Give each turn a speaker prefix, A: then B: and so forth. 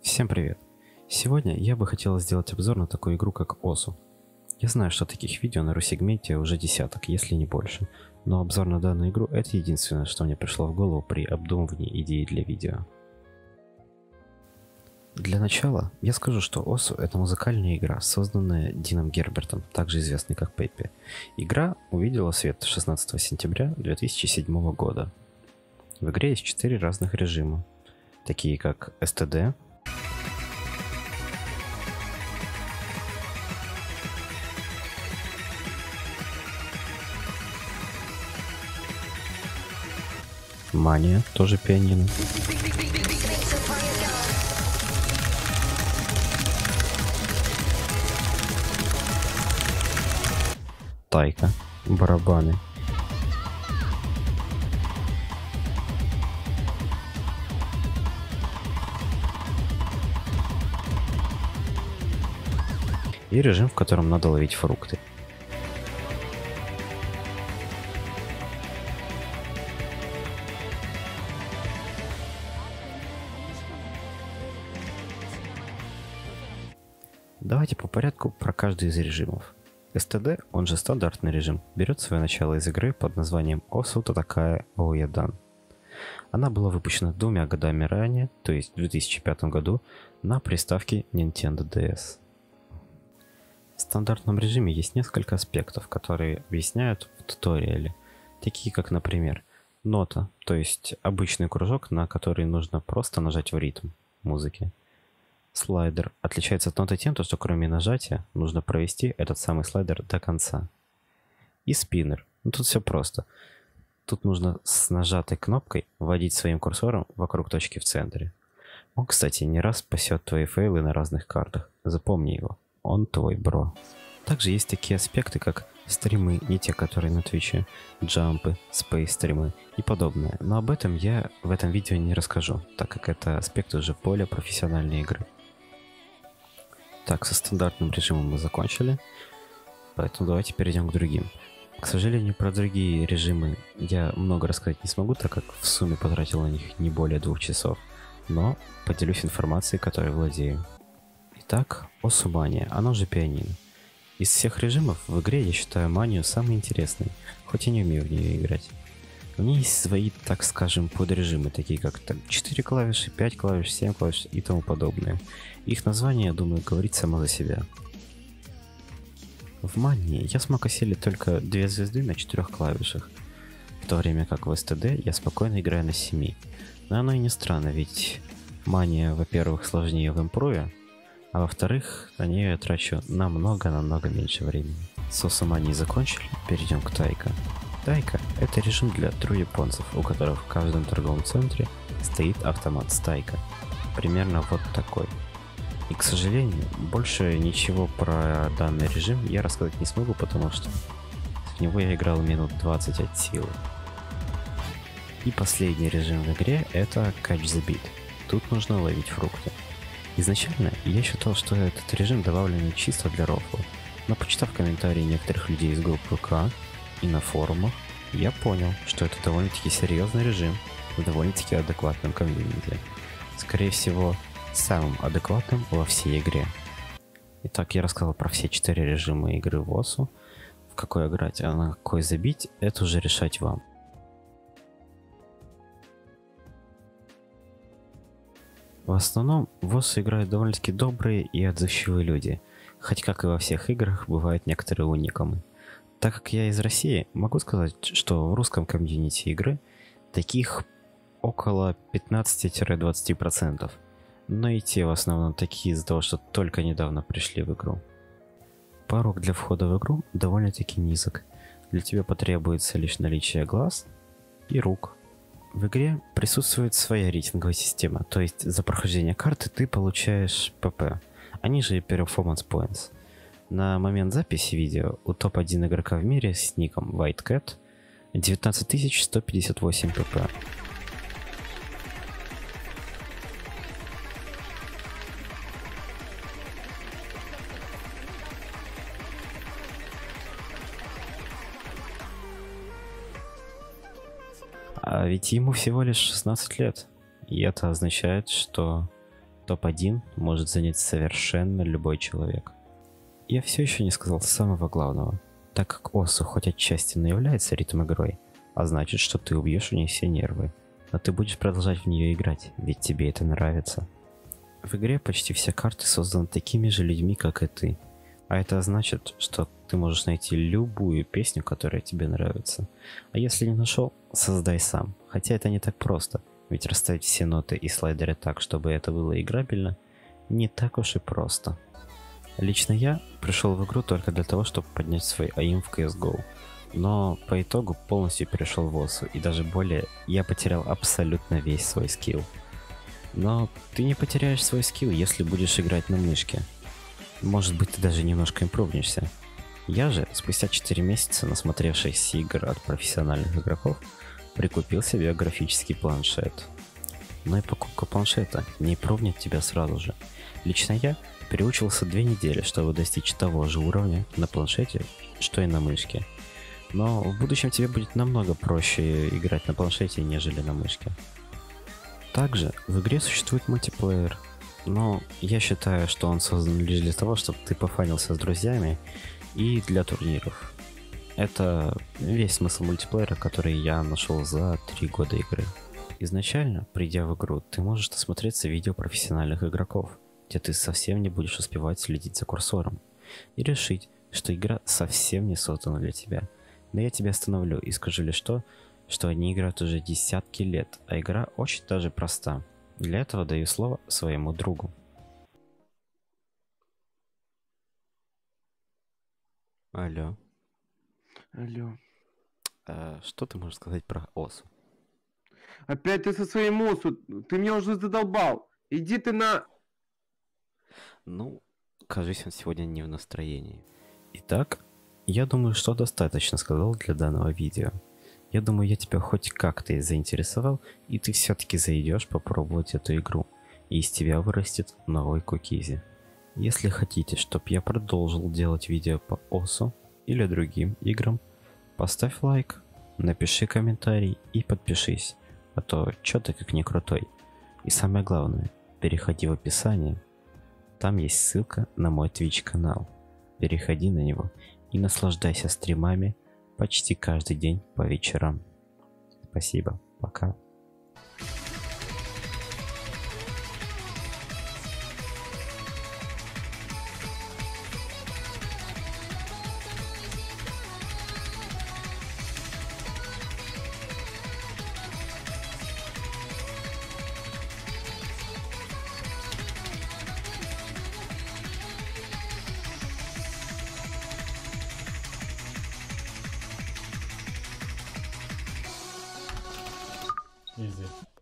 A: Всем привет! Сегодня я бы хотел сделать обзор на такую игру, как Осу. Я знаю, что таких видео на Русегменте уже десяток, если не больше, но обзор на данную игру — это единственное, что мне пришло в голову при обдумывании идеи для видео. Для начала я скажу, что Осу — это музыкальная игра, созданная Дином Гербертом, также известный как Пеппи. Игра увидела свет 16 сентября 2007 года. В игре есть 4 разных режима, такие как STD, Мания, тоже пианино, Тайка, барабаны, и режим, в котором надо ловить фрукты. Давайте по порядку про каждый из режимов. STD, он же стандартный режим, берет свое начало из игры под названием Осу Татакая Оуядан. Она была выпущена 2 годами ранее, то есть в 2005 году, на приставке Nintendo DS. В стандартном режиме есть несколько аспектов, которые объясняют в туториале, такие как, например, нота, то есть обычный кружок, на который нужно просто нажать в ритм музыки. Слайдер отличается от ноты тем, что кроме нажатия нужно провести этот самый слайдер до конца. И спиннер. Тут все просто. Тут нужно с нажатой кнопкой водить своим курсором вокруг точки в центре. Он, кстати, не раз спасет твои фейлы на разных картах. Запомни его. Он твой бро. Также есть такие аспекты, как стримы, не те, которые на Твиче, джампы, спейс стримы и подобное. Но об этом я в этом видео не расскажу, так как это аспект уже более профессиональной игры. Так, со стандартным режимом мы закончили, поэтому давайте перейдем к другим. К сожалению, про другие режимы я много рассказать не смогу, так как в сумме потратил на них не более 2 часов, но поделюсь информацией, которой владею. Итак, Осу Мания, она же пианино. Из всех режимов в игре я считаю Манию самой интересной, хоть и не умею в нее играть. У нее есть свои, так скажем, подрежимы, такие как 4 клавиши, 5 клавиш, 7 клавиш и тому подобное. Их название, я думаю, говорит само за себя. В Мании я смог осилить только 2 звезды на 4 клавишах, в то время как в STD я спокойно играю на 7. Но оно и не странно, ведь Мания, во-первых, сложнее в импрове, а во-вторых, на нее я трачу намного меньше времени. С Осу Манией закончили, перейдем к Тайка. Тайка — это режим для true японцев, у которых в каждом торговом центре стоит автомат с Тайка. Примерно вот такой. И, к сожалению, больше ничего про данный режим я рассказать не смогу, потому что в него я играл минут 20 от силы. И последний режим в игре — это Catch the Beat. Тут нужно ловить фрукты. Изначально я считал, что этот режим добавлен чисто для рофла, но почитав комментарии некоторых людей из группы ВК и на форумах, я понял, что это довольно-таки серьезный режим в довольно-таки адекватном комьюнити. Скорее всего, самым адекватным во всей игре. Итак, я рассказал про все 4 режима игры в Осу. В какой играть, а на какой забить, это уже решать вам. В основном в Осу играют довольно-таки добрые и отзывчивые люди, хоть как и во всех играх бывают некоторые уникамы. Так как я из России, могу сказать, что в русском комьюнити игры таких около 15-20%. Но и те в основном такие из-за того, что только недавно пришли в игру. Порог для входа в игру довольно-таки низок. Для тебя потребуется лишь наличие глаз и рук. В игре присутствует своя рейтинговая система, то есть за прохождение карты ты получаешь ПП, они же Performance Points. На момент записи видео у топ-1 игрока в мире с ником WhiteCat 19158 ПП. А ведь ему всего лишь 16 лет. И это означает, что Топ-1 может занять совершенно любой человек. Я все еще не сказал самого главного. Так как Осу хоть отчасти, но является ритм-игрой, а значит, что ты убьешь у нее все нервы. Но ты будешь продолжать в нее играть, ведь тебе это нравится. В игре почти все карты созданы такими же людьми, как и ты. А это значит, что ты можешь найти любую песню, которая тебе нравится. А если не нашел, создай сам. Хотя это не так просто, ведь расставить все ноты и слайдеры так, чтобы это было играбельно, не так уж и просто. Лично я пришел в игру только для того, чтобы поднять свой АИМ в CSGO. Но по итогу полностью перешел в ОСУ, и даже более, я потерял абсолютно весь свой скилл. Но ты не потеряешь свой скилл, если будешь играть на мышке. Может быть, ты даже немножко импровнишься. Я же, спустя 4 месяца, насмотревшись игр от профессиональных игроков, прикупил себе графический планшет. Но и покупка планшета не импровнит тебя сразу же. Лично я переучился 2 недели, чтобы достичь того же уровня на планшете, что и на мышке. Но в будущем тебе будет намного проще играть на планшете, нежели на мышке. Также в игре существует мультиплеер, но я считаю, что он создан лишь для того, чтобы ты пофанился с друзьями и для турниров. Это весь смысл мультиплеера, который я нашел за 3 года игры. Изначально, придя в игру, ты можешь насмотреться видео профессиональных игроков, где ты совсем не будешь успевать следить за курсором, и решить, что игра совсем не создана для тебя. Но я тебя остановлю и скажу лишь то, что они играют уже десятки лет, а игра очень даже проста. Для этого даю слово своему другу. Алло.
B: Алло.
A: Что ты можешь сказать про ОСУ?
B: Опять ты со своим ОСУ. Ты меня уже задолбал. Иди ты на...
A: Ну, кажись, он сегодня не в настроении. Итак, я думаю, что достаточно сказал для данного видео. Я думаю, я тебя хоть как-то заинтересовал, и ты все-таки зайдешь попробовать эту игру, и из тебя вырастет новый кукизи. Если хотите, чтобы я продолжил делать видео по ОСУ или другим играм, поставь лайк, напиши комментарий и подпишись, а то чё ты как не крутой. И самое главное, переходи в описание, там есть ссылка на мой Twitch канал. Переходи на него и наслаждайся стримами почти каждый день по вечерам. Спасибо, пока.
C: Easy.